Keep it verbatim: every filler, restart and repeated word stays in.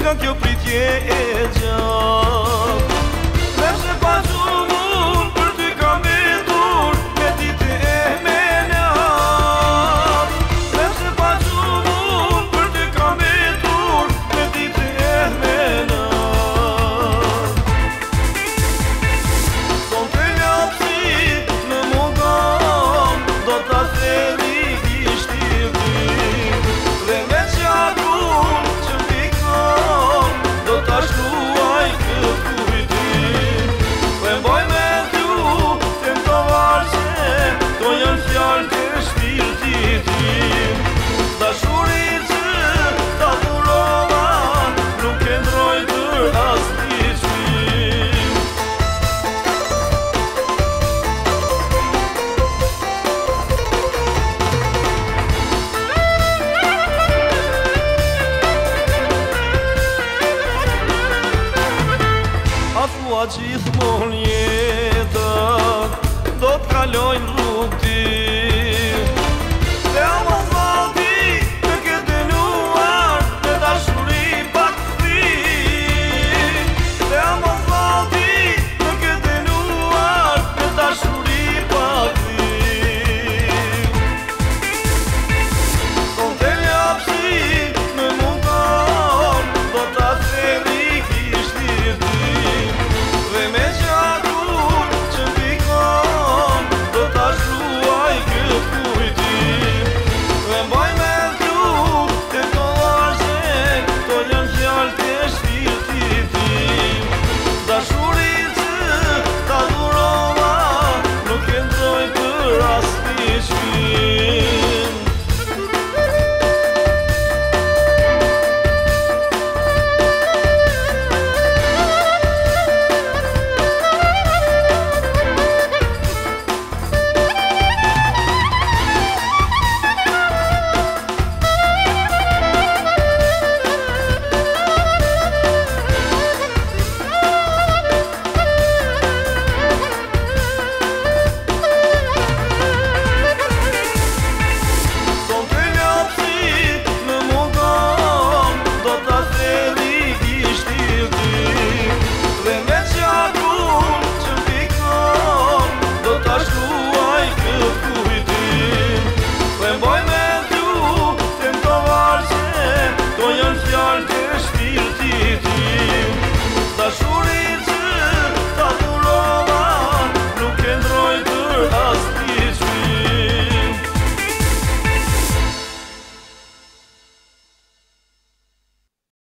nga kjo pritje e gjatë. Vesh e pa gjullur për ty kam vetur me dite e me natë. Vesh e pa gjullur për ty kam vetur me dite e me natë. Son të ljapsi në mundam do t'a theri ishti vim. Dhe me qakun që pikon do t'a shluaj këtë kujtim. Dhe mboj me t'ju të më të varqe, do janë fjallë të shpirtit tim. Dashurit që ta dhurova nuk e ndroj për as një qmim. A thua gjithmon jetën do t'kalojnë